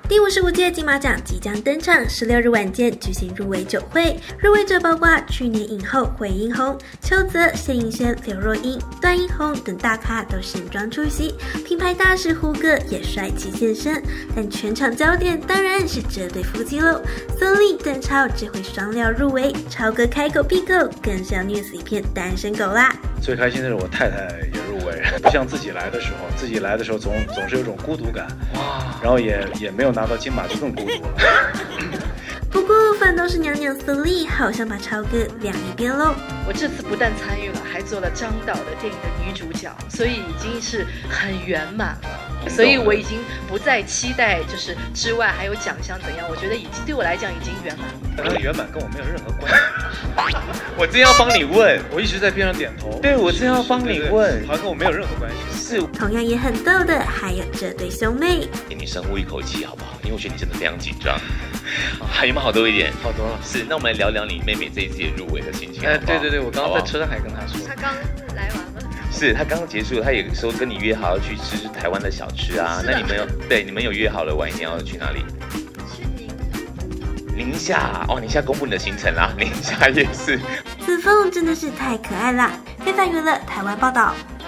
第55届金马奖即将登场，16日晚间举行入围酒会，入围者包括去年影后惠英红、邱泽、谢盈萱、刘若英、段奕宏等大咖都盛装出席，品牌大使胡歌也帅气现身。但全场焦点当然是这对夫妻喽，孙俪、邓超这回双料入围，超哥开口闭口更是要虐死一片单身狗啦。 最开心的是我太太也入围，不像自己来的时候，总是有种孤独感，然后也没有拿到金马就更孤独了。 不过反倒是娘娘孙俪好像把超哥晾一边喽。 我这次不但参与了，还做了张导的电影的女主角，所以已经是很圆满了。所以我已经不再期待就是之外还有奖项怎样，我觉得已经对我来讲已经圆满了。 那个圆满跟我没有任何关系。 我真要帮你问， 我一直在边上点头。 对，我真要帮你问， 好像跟我没有任何关系。 是， 同样也很逗的还有这对兄妹。 给你深呼一口气好不好？因为我觉得你真的非常紧张。还有没有好多一点？ 好多了。 是，那我们来聊聊你妹妹这一次入围的心情。 对，我刚刚在车上还跟她说。 她刚来完了。 是他刚刚结束，他也说跟你约好要去吃台湾的小吃啊。那你们有约好了晚一点要去哪里？ 去宁夏哦，宁夏公布你的行程啦，宁夏夜市。 子凤真的是太可爱啦！非凡娱乐台湾报道。